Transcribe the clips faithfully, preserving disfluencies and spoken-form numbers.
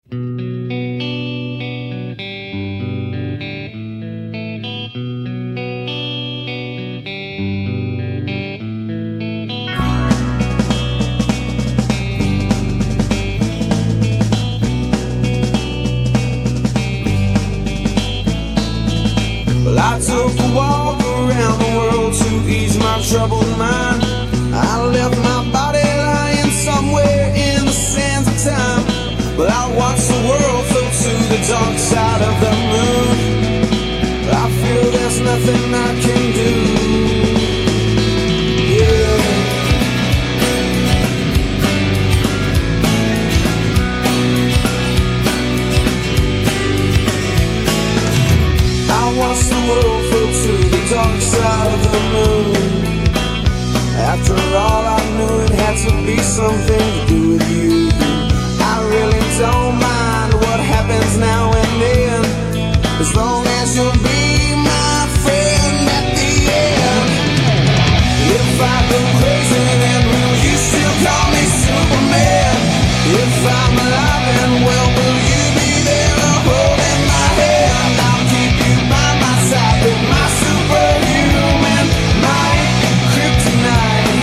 Well, I took a walk around the world to ease my troubled mind. I left my body lying somewhere in the sands of time. But I watched the world float to the dark side of the moon. I feel there's nothing I can do. Yeah. I watched the world float to the dark side of the moon. After all, I knew it had to be something to do with you. I really don't mind what happens now and then, as long as you'll be my friend at the end. If I go crazy, then will you still call me Superman? If I'm alive and well, will you be there to hold in my hand? I'll keep you by my side with my superhuman might, kryptonite.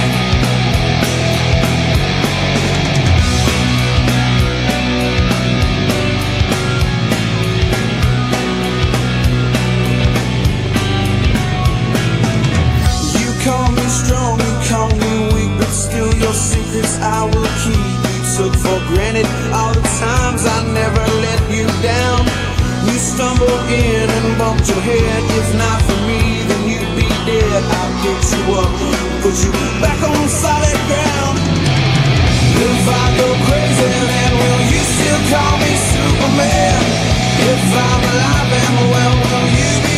You call me strong, you call me weak, but still your secrets I will keep. You took for granted all the times I never let you down. You stumbled in and bumped your head. If not for me, then you'd be dead. I'll get you up, put you back on solid ground. If I go crazy, then will you still call me Superman? If I'm alive and well, will you be